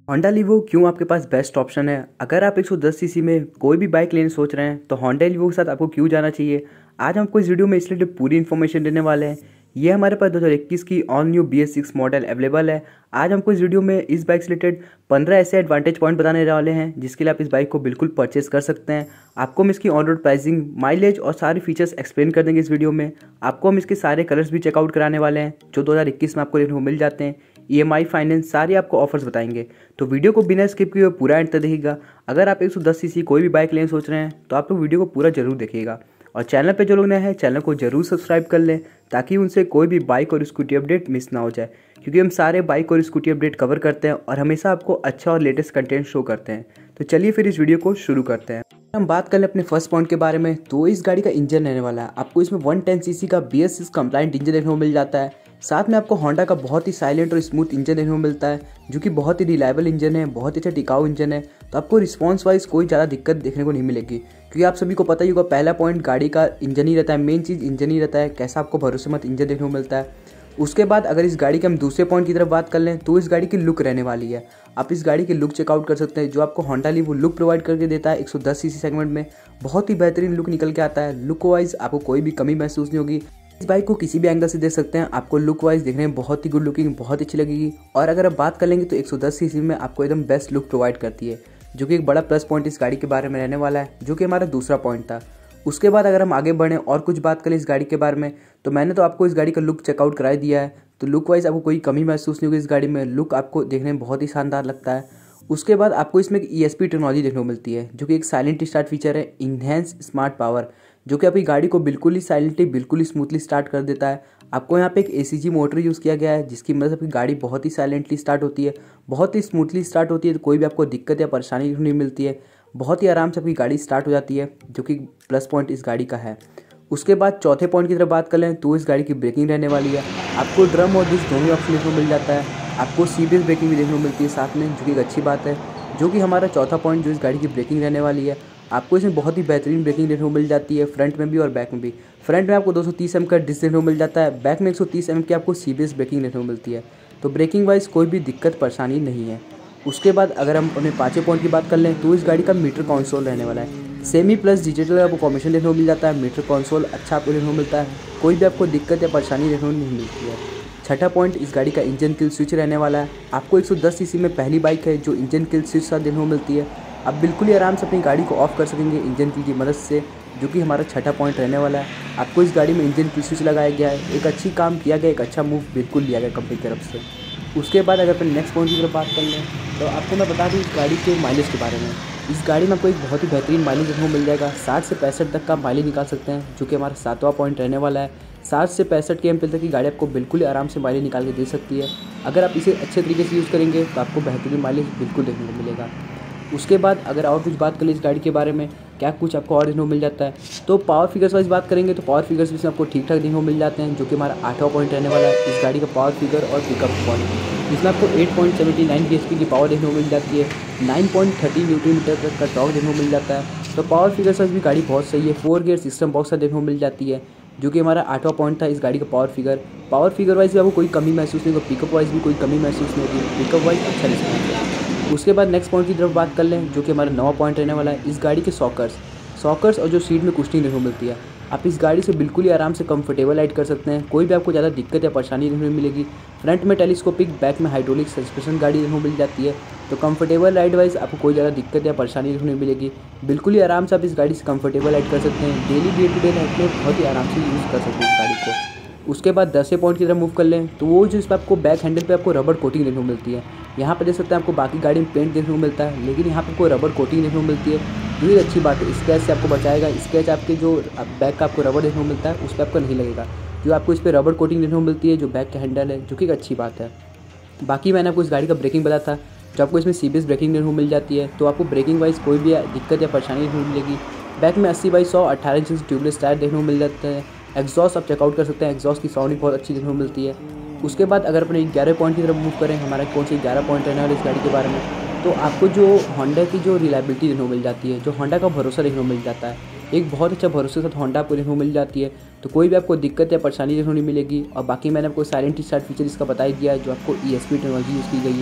Honda लीवो क्यों आपके पास best option है। अगर आप 110 सीसी में कोई भी बाइक लेने सोच रहे हैं तो होंडा लीवो के साथ आपको क्यों जाना चाहिए। आज हम आपको इस वीडियो में इसलिए पूरी इन्फॉर्मेशन देने वाले हैं। ये हमारे पास 2021 की all new BS6 model available है। आज हमको इस वीडियो में इस बाइक से रिलेटेड 15 ऐसे एडवांटेज पॉइंट बताने वाले हैं जिसके लिए आप इस बाइक को बिल्कुल परचेस कर सकते हैं। आपको हम इसकी ऑन रोड प्राइसिंग, माइलेज और सारे फीचर्स एक्सप्लेन कर देंगे इस वीडियो में। आपको हम इसके सारे कलर्स भी चेकआउट कराने वाले हैं जो 2021 में आपको देखने को मिल जाते हैं। EMI फाइनेंस सारे आपको ऑफर्स बताएंगे, तो वीडियो को बिना स्किप किए पूरा एंड तक देखिएगा। अगर आप 110 सीसी कोई भी बाइक लेने सोच रहे हैं तो आप लोग वीडियो को पूरा जरूर देखिएगा। और चैनल पे जो लोग नए हैं चैनल को जरूर सब्सक्राइब कर लें ताकि उनसे कोई भी बाइक और स्कूटी अपडेट मिस ना हो जाए, क्योंकि हम सारे बाइक और स्कूटी अपडेट कवर करते हैं और हमेशा आपको अच्छा और लेटेस्ट कंटेंट शो करते हैं। तो चलिए फिर इस वीडियो को शुरू करते हैं। हम बात कर लें अपने फर्स्ट पॉइंट के बारे में, तो इस गाड़ी का इंजन रहने वाला है। आपको इसमें 110 सीसी का BS6 कंप्लाइंट इंजन देखने को मिल जाता है। साथ में आपको होंडा का बहुत ही साइलेंट और स्मूथ इंजन देखने को मिलता है जो कि बहुत ही रिलायबल इंजन है, बहुत ही अच्छा टिकाऊ इंजन है। तो आपको रिस्पॉन्स वाइज कोई ज़्यादा दिक्कत देखने को नहीं मिलेगी, क्योंकि आप सभी को पता ही होगा पहला पॉइंट गाड़ी का इंजन ही रहता है। मेन चीज़ इंजन ही रहता है, कैसा आपको भरोसेमंद इंजन देखने को मिलता है। उसके बाद अगर इस गाड़ी के हम दूसरे पॉइंट की तरफ बात कर लें तो इस गाड़ी की लुक रहने वाली है। आप इस गाड़ी की लुक चेकआउट कर सकते हैं जो आपको होंडा लीवो लुक प्रोवाइड करके देता है। 110 सीसी सेगमेंट में बहुत ही बेहतरीन लुक निकल के आता है। लुक वाइज आपको कोई भी कमी महसूस नहीं होगी। इस बाइक को किसी भी एंगल से देख सकते हैं, आपको लुक वाइज देखने में बहुत ही गुड लुकिंग, बहुत अच्छी लगेगी। और अगर आप बात कर लेंगे तो 110 सीसी में आपको एकदम बेस्ट लुक प्रोवाइड करती है, जो कि एक बड़ा प्लस पॉइंट इस गाड़ी के बारे में रहने वाला है, जो कि हमारा दूसरा पॉइंट था। उसके बाद अगर हम आगे बढ़ें और कुछ बात करें इस गाड़ी के बारे में, तो मैंने तो आपको इस गाड़ी का लुक चेकआउट करा दिया है। तो लुक वाइज आपको कोई कमी महसूस नहीं होगी इस गाड़ी में। लुक आपको देखने में बहुत ही शानदार लगता है। उसके बाद आपको इसमें एक ESP टेक्नोलॉजी देखने को मिलती है, जो कि एक साइलेंट स्टार्ट फीचर है, इनहेंस स्मार्ट पावर, जो कि आपकी गाड़ी को बिल्कुल ही साइलेंटली, बिल्कुल ही स्मूथली स्टार्ट कर देता है। आपको यहाँ पे एक ACG मोटर यूज़ किया गया है जिसकी मदद से आपकी गाड़ी बहुत ही साइलेंटली स्टार्ट होती है, बहुत ही स्मूथली स्टार्ट होती है। तो कोई भी आपको दिक्कत या परेशानी नहीं मिलती है, बहुत ही आराम से आपकी गाड़ी स्टार्ट हो जाती है, जो कि प्लस पॉइंट इस गाड़ी का है। उसके बाद चौथे पॉइंट की तरफ बात कर लें तो इस गाड़ी की ब्रेकिंग रहने वाली है। आपको ड्रम और डिस्क दोनों ऑप्शन देखने को मिल जाता है। आपको CBS ब्रेकिंग भी देखने को मिलती है साथ में, जो कि एक अच्छी बात है। जो कि हमारा चौथा पॉइंट जो इस गाड़ी की ब्रेकिंग रहने वाली है, आपको इसमें बहुत ही बेहतरीन ब्रेकिंग देखने को मिल जाती है, फ्रंट में भी और बैक में भी। फ्रंट में आपको 230 mm का डिस्क देखने को मिल जाता है, बैक में 130 mm की आपको CBS ब्रेकिंग देखने को मिलती है। तो ब्रेकिंग वाइज कोई भी दिक्कत परेशानी नहीं है। उसके बाद अगर हम अपने पाँचवें पॉइंट की बात कर लें तो इस गाड़ी का मीटर कंसोल रहने वाला है। सेमी प्लस डिजिटल आपको कॉम्बिनेशन देखने को मिल जाता है। मीटर कंसोल अच्छा आपको देखने को मिलता है, कोई भी आपको दिक्कत या परेशानी देखने को नहीं मिलती है। छठा पॉइंट इस गाड़ी का इंजन किल स्विच रहने वाला है। आपको 110 सीसी में पहली बाइक है जो इंजन किल स्विच साथ देखने को मिलती है। आप बिल्कुल ही आराम से अपनी गाड़ी को ऑफ कर सकेंगे इंजन किल की मदद से, जो कि हमारा छठा पॉइंट रहने वाला है। आपको इस गाड़ी में इंजन किल स्विच लगाया गया है, एक अच्छी काम किया गया, एक अच्छा मूव बिल्कुल लिया गया कंपनी की तरफ से। उसके बाद अगर अपन नेक्स्ट पॉइंट की तरफ बात कर लें तो आपको मैं बता दूँ इस गाड़ी के माइलेज के बारे में। इस गाड़ी में आपको एक बहुत ही बेहतरीन माइलेज देखने को मिल जाएगा। 60 से 65 तक का माइलेज निकाल सकते हैं, जो कि हमारा सातवां पॉइंट रहने वाला है। 60 से 65 km तक की गाड़ी आपको बिल्कुल ही आराम से माइलेज निकाल के दे सकती है। अगर आप इसे अच्छे तरीके से यूज़ करेंगे तो आपको बेहतरीन माइलेज बिल्कुल देखने को मिलेगा। उसके बाद अगर और कुछ बात करें इस गाड़ी के बारे में, क्या कुछ आपको और देखने को मिल जाता है, तो पावर फिगर्स वाइज बात करेंगे तो पावर फिगर्स भी आपको ठीक ठाक देखने को मिल जाते हैं, जो कि हमारा आठवां पॉइंट रहने वाला है इस गाड़ी का पावर फिगर और पिकअप पॉइंट। इसमें आपको 8.79 bhp की पावर देखने को मिल जाती है, 9.30 न्यूटन मीटर तक का टॉर्क देखने को मिल जाता है। तो पावर फिगर्स वाइज भी गाड़ी बहुत सही है। 4 गियर सिस्टम बॉक्स देखने को मिल जाती है, जो कि हमारा आठवां पॉइंट था इस गाड़ी का power figure. Power figure wise भी आपको कोई कमी महसूस नहीं होगी, पिकअप वाइज भी कोई कमी महसूस नहीं होगी, पिकअप वाइज अच्छा रिस्पॉन्स है। उसके बाद नेक्स्ट पॉइंट की तरफ बात कर लें, जो कि हमारा नवा पॉइंट रहने वाला है इस गाड़ी के सॉकर्स और जो सीट में कुशनिंग देखने को मिलती है। आप इस गाड़ी से बिल्कुल ही आराम से कंफर्टेबल राइड कर सकते हैं, कोई भी आपको ज़्यादा दिक्कत या परेशानी देखने को मिलेगी। फ्रंट में टेलीस्कोपिक, बैक में हाइड्रोलिक सस्पेंशन गाड़ी देखने को मिल जाती है। तो कंफर्टेबल राइड वाइज आपको कोई ज़्यादा दिक्कत या परेशानी देखने को मिलेगी। बिल्कुल ही आराम से आप इस गाड़ी से कंफर्टेबल राइड कर सकते हैं, daily day to day life में बहुत ही आराम से यूज़ कर सकते हैं इस गाड़ी को। उसके बाद 10वें पॉइंट की तरफ मूव कर लें तो वो जो इस पर आपको बैक हैंडल पे आपको रबर कोटिंग देखने को मिलती है। यहाँ पर देख सकते हैं आपको बाकी गाड़ी में पेंट देखने को मिलता है, लेकिन यहाँ पर आपको रबर कोटिंग देखने को मिलती है, जो एक अच्छी बात है। स्क्रैच से आपको बचाएगा। स्क्रैच आपके जो बैक का आपको रबर देखने को मिलता है उस पर आपको नहीं लगेगा, जो आपको इस पर रबर कोटिंग देखने को मिलती है जो बैक का हैंडल है, जो कि एक अच्छी बात है। बाकी मैंने आपको इस गाड़ी का ब्रेकिंग बताया था, जो आपको इसमें CBS ब्रेकिंग देखने को मिल जाती है। तो आपको ब्रेकिंग वाइज कोई भी दिक्कत या परेशानी देखने को मिलेगी। बैक में 80/100 18 इंच ट्यूबलेस टायर देखने को मिल जाते हैं। एग्जॉस्ट आप चेकआउट कर सकते हैं, एग्जॉस्ट की साउंडिंग बहुत अच्छी देखने को मिलती है। उसके बाद अगर अपने 11 पॉइंट की तरफ मूव करें, हमारा कौन से 11 पॉइंट रहने वाले इस गाड़ी के बारे में, तो आपको जो होंडा की जो रिलायबिलिटी देखने को मिल जाती है, जो होंडा का भरोसा देखने को मिल जाता है, एक बहुत अच्छा भरोसे के साथ होंडा आपको देखने को मिल जाती है। तो कोई भी आपको दिक्कत या परेशानी देखने को नहीं मिलेगी। और बाकी मैंने आपको साइलेंट स्टार्ट फीचर इसका बता ही दिया है, जो आपको ESP टेक्नोलॉजी यूज़ की गई है।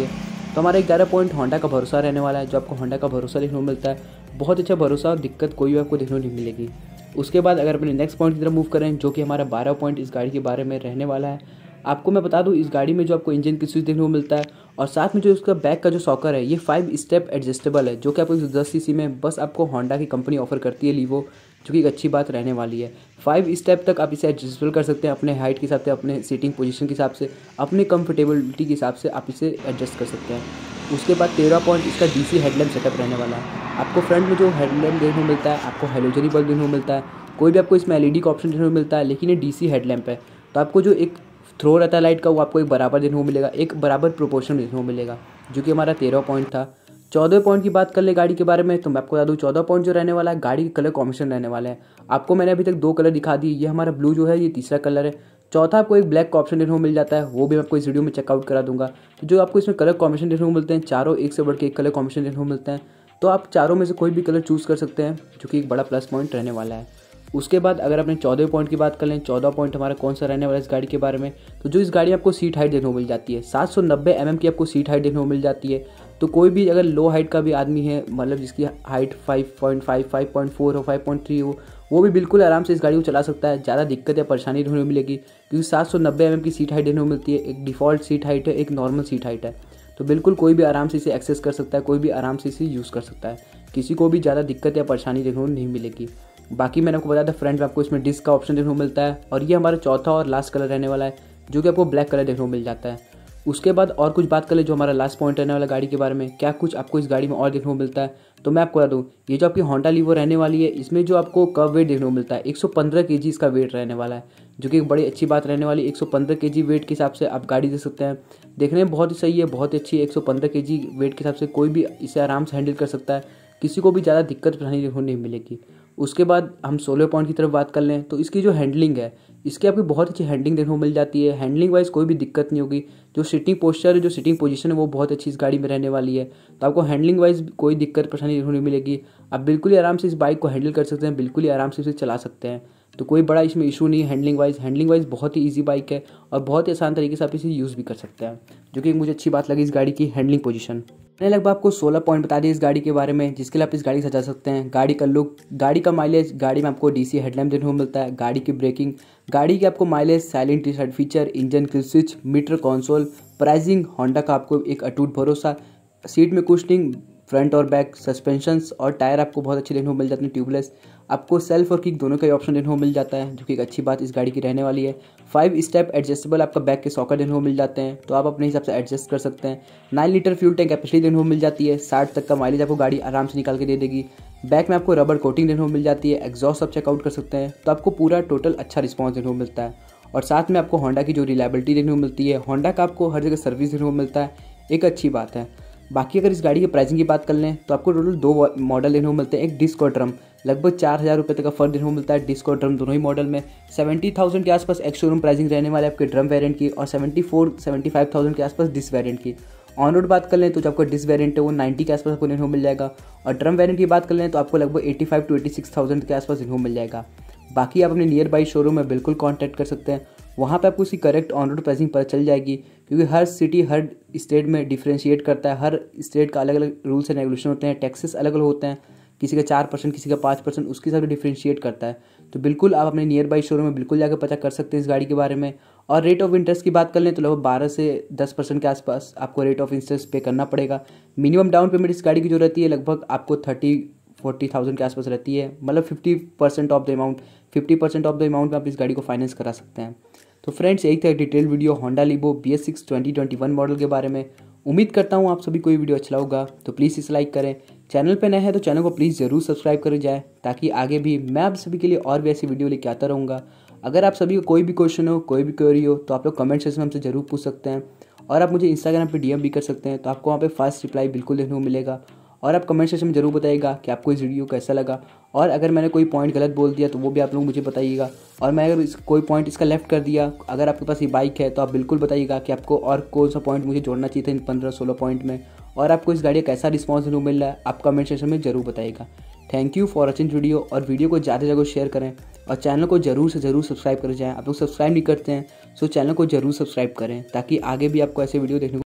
तो हमारा 11 पॉइंट होंडा का भरोसा रहने वाला है, जो आपको होंडा का भरोसा देखने को मिलता है। बहुत अच्छा भरोसा और दिक्कत कोई भी आपको देखने को नहीं मिलेगी। उसके बाद अगर अपने नेक्स्ट पॉइंट की तरफ मूव करें, जो कि हमारा 12 पॉइंट इस गाड़ी के बारे में रहने वाला है। आपको मैं बता दूं, इस गाड़ी में जो आपको इंजन की स्विच देखने को मिलता है और साथ में जो उसका बैक का जो सॉकर है, ये 5 स्टेप एडजस्टेबल है, जो कि आपको 10 सीसी में बस आपको होंडा की कंपनी ऑफर करती है लीवो, जो कि एक अच्छी बात रहने वाली है। 5 स्टेप तक आप इसे एडजस्टेबल कर सकते हैं अपने हाइट के हिसाब से, अपने सीटिंग पोजीशन के हिसाब से, अपने कंफर्टेबिलिटी के हिसाब से आप इसे एडजस्ट कर सकते हैं। उसके बाद 13 पॉइंट इसका डीसी हेडलैम्प सेटअप रहने वाला है। आपको फ्रंट में जो हेडलैम्प देखने को मिलता है, आपको हेलोजन बल्ब देखने को मिलता है। कोई भी आपको इसमें एलईडी का ऑप्शन देखने को मिलता है, लेकिन ये डीसी हेडलैम्प है, तो आपको जो एक थ्रो रहता है लाइट का, वो आपको एक बराबर देखने को मिलेगा, एक बराबर प्रोपोर्शन देखने को मिलेगा, जो कि हमारा 13 पॉइंट था। 14 पॉइंट की बात कर ले गाड़ी के बारे में, तो मैं आपको बता दूं 14 पॉइंट जो रहने वाला है, गाड़ी के कलर कॉम्बिनेशन रहने वाला है। आपको मैंने अभी तक 2 कलर दिखा दिए, ये हमारा ब्लू जो है ये तीसरा कलर है। चौथा आपको एक ब्लैक का ऑप्शन देखने को मिल जाता है, वो भी मैं आपको इस वीडियो में चेकआउट करा दूंगा। तो जो आपको इसमें कलर कॉम्बिनेशन देखने को मिलते हैं, चारों एक से बढ़ के एक कलर कॉम्बिनेशन देखने को मिलते हैं, तो आप चारों में से कोई भी कलर चूज़ कर सकते हैं, जो कि एक बड़ा प्लस पॉइंट रहने वाला है। उसके बाद अगर अपने 14 पॉइंट की बात कर लें, 14 पॉइंट हमारा कौन सा रहने वाला है इस गाड़ी के बारे में, तो जो इस गाड़ी में आपको सीट हाइट देखने को मिल जाती है, 790 mm की आपको सीट हाइट देखने को मिल जाती है। तो कोई भी अगर लो हाइट का भी आदमी है, मतलब जिसकी हाइट 5.5, 5.4 हो, 5.3 हो, वो भी बिल्कुल आराम से इस गाड़ी को चला सकता है। ज़्यादा दिक्कत या परेशानी देखने को मिलेगी, क्योंकि 790 mm की सीट हाइट देखने को मिलती है। एक डिफ़ॉल्ट सीट हाइट है, एक नॉर्मल सीट हाइट है, तो बिल्कुल कोई भी आराम से इसे एक्सेस कर सकता है, कोई भी आराम से इसे यूज़ कर सकता है, किसी को भी ज़्यादा दिक्कत या परेशानी देखने को नहीं मिलेगी। बाकी मैंने आपको बताया था फ्रंट में आपको इसमें डिस्क का ऑप्शन देखने को मिलता है, और ये हमारा चौथा और लास्ट कलर रहने वाला है, जो कि आपको ब्लैक कलर देखने को मिल जाता है। उसके बाद और कुछ बात कर ले जो हमारा लास्ट पॉइंट रहने वाला गाड़ी के बारे में, क्या कुछ आपको इस गाड़ी में और देखने को मिलता है, तो मैं आपको बता दूँ, ये जो आपकी होंडा लीवो रहने वाली है, इसमें जो आपको कर्व वेट देखने को मिलता है 115 kg इसका वेट रहने वाला है, जो कि एक बड़ी अच्छी बात रहने वाली है। 115 kg वेट के हिसाब से आप गाड़ी दे सकते हैं, देखने में बहुत ही सही है, बहुत ही अच्छी है। 115 kg वेट के हिसाब से कोई भी इसे आराम से हैंडल कर सकता है, किसी को भी ज़्यादा दिक्कत परेशानी देखने को नहीं मिलेगी। उसके बाद हम 16 पॉइंट की तरफ बात कर लें, तो इसकी जो हैंडलिंग है, इसकी आपकी बहुत अच्छी हैंडलिंग देखने को मिल जाती है। हैंडलिंग वाइज कोई भी दिक्कत नहीं होगी। जो सीटिंग पोस्चर है, जो सीटिंग पोजीशन है, वो बहुत अच्छी इस गाड़ी में रहने वाली है, तो आपको हैंडलिंग वाइज कोई दिक्कत परेशानी देखने को नहीं मिलेगी। आप बिल्कुल ही आराम से इस बाइक को हैंडल कर सकते हैं, बिल्कुल ही आराम से इसे चला सकते हैं, तो कोई बड़ा इसमें इशू नहीं है। हैंडलिंग वाइज बहुत ही ईजी बाइक है, और बहुत ही आसान तरीके से आप इसे यूज़ भी कर सकते हैं, जो कि मुझे अच्छी बात लगी इस गाड़ी की हैंडलिंग पोजीशन। मैंने लगभग आपको 16 पॉइंट बता दिए इस गाड़ी के बारे में, जिसके लिए आप इस गाड़ी सजा सकते हैं। गाड़ी का लुक, गाड़ी का माइलेज, गाड़ी में आपको डीसी हेडलैम्प देखने को मिलता है, गाड़ी की ब्रेकिंग, गाड़ी की आपको mileage, silent T feature, engine kill switch, meter console, pricing, Honda का आपको एक अटूट भरोसा, सीट में कुशनिंग, फ्रंट और बैक, सस्पेंशंस और टायर आपको बहुत अच्छे देखने को मिल जाते हैं, ट्यूबलेस। आपको सेल्फ और किक दोनों का ही ऑप्शन देखने को मिल जाता है, जो कि एक अच्छी बात इस गाड़ी की रहने वाली है। 5 स्टेप एडजस्टेबल आपका बैक के सॉकेट देखने को मिल जाते हैं, तो आप अपने हिसाब से एडजस्ट कर सकते हैं। 9 लीटर फ्यूल टैंक कैपेसिटी देखने को मिल जाती है, 60 तक का माइलेज आपको गाड़ी आराम से निकाल के दे देगी। बैक में आपको रबर कोटिंग देखने को मिल जाती है, एग्जॉस्ट आप चेकआउट कर सकते हैं, तो आपको पूरा टोटल अच्छा रिस्पॉन्स देखने को मिलता है। और साथ में आपको होंडा की जो रिलायबिलिटी देखने को मिलती है, होंडा का आपको हर जगह सर्विस देखने को मिलता है, एक अच्छी बात है। बाकी अगर इस गाड़ी की प्राइसिंग की बात कर लें, तो आपको टोटल 2 मॉडल देखने को मिलते हैं, एक डिस्क और ड्रम। लगभग 4000 रुपये तक का फर्क देखने को मिलता है डिस्क और ड्रम दोनों ही मॉडल में। 70,000 के आसपास एक्स शोरूम प्राइसिंग रहने वाले आपके ड्रम वेरिएंट की, और 75,000 के आसपास डिस्क वेरिएंट की। ऑन रोड बात कर लें तो जो आपका डिस्क वेरिएंट है वो 90 के आसपास आपको देखने को मिल जाएगा, और ड्रम वेरिएंट की बात कर लें तो आपको लगभग 85 to 86,000 के आसपास देखने को मिल जाएगा। बाकी आप अपने नियर बाई शोरूम में बिल्कुल कॉन्टैक्ट कर सकते हैं, वहाँ पे आपको उसकी करेक्ट ऑन रोड प्राइसिंग पता चल जाएगी, क्योंकि हर सिटी हर स्टेट में डिफ्रेंशिएट करता है, हर स्टेट का अलग अलग रूल्स एंड रेगुलेशन होते हैं, टैक्सेस अलग अलग होते हैं, किसी का 4%, किसी का 5%, उसके हिसाब से डिफ्रेंशिएट करता है। तो बिल्कुल आप अपने नियर बाई शोरूम में बिल्कुल जाकर पता कर सकते हैं इस गाड़ी के बारे में। और रेट ऑफ इंटरेस्ट की बात कर लें तो लगभग 12 से 10% के आसपास आपको रेट ऑफ इंटरेस्ट पे करना पड़ेगा। मिनिमम डाउन पेमेंट इस गाड़ी की जो रहती है लगभग आपको 30-40,000 के आसपास रहती है, मतलब 50% ऑफ द अमाउंट में आप इस गाड़ी को फाइनेंस करा सकते हैं। तो फ्रेंड्स, एक था detail video Honda Livo BS6 2021 model के बारे में। उम्मीद करता हूँ आप सभी को ये वीडियो अच्छा होगा, तो प्लीज़ इसे लाइक करें। चैनल पे नए हैं तो चैनल को प्लीज़ ज़रूर सब्सक्राइब कर जाए, ताकि आगे भी मैं आप सभी के लिए और भी ऐसी वीडियो लेके आता रहूँगा। अगर आप सभी को कोई भी क्वेश्चन हो, कोई भी क्वेरी हो, तो आप लोग कमेंट सेक्शन में हमसे ज़रूर पूछ सकते हैं, और आप मुझे इंस्टाग्राम पे DM भी कर सकते हैं, तो आपको वहाँ पे फास्ट रिप्लाई बिल्कुल देखने को मिलेगा। और आप कमेंट सेक्शन में ज़रूर बताइएगा कि आपको इस वीडियो कैसा लगा, और अगर मैंने कोई पॉइंट गलत बोल दिया तो वो भी आप लोग मुझे बताइएगा, और मैं अगर कोई पॉइंट इसका लेफ्ट कर दिया, अगर आपके पास ये बाइक है तो आप बिल्कुल बताइएगा कि आपको और कौन सा पॉइंट मुझे जोड़ना चाहिए था इन 15-16 पॉइंट में, और आपको इस गाड़ी का कैसा रिस्पॉन्स मिल रहा है आप कमेंट सेक्शन में ज़रूर बताइएगा। Thank you for watching video, और वीडियो को ज़्यादा से ज़्यादा शेयर करें, और चैनल को ज़रूर से ज़रूर सब्सक्राइब कर जाएँ। आप लोग सब्सक्राइब नहीं करते हैं, सो चैनल को ज़रूर सब्सक्राइब करें, ताकि आगे भी आपको ऐसे वीडियो देखने को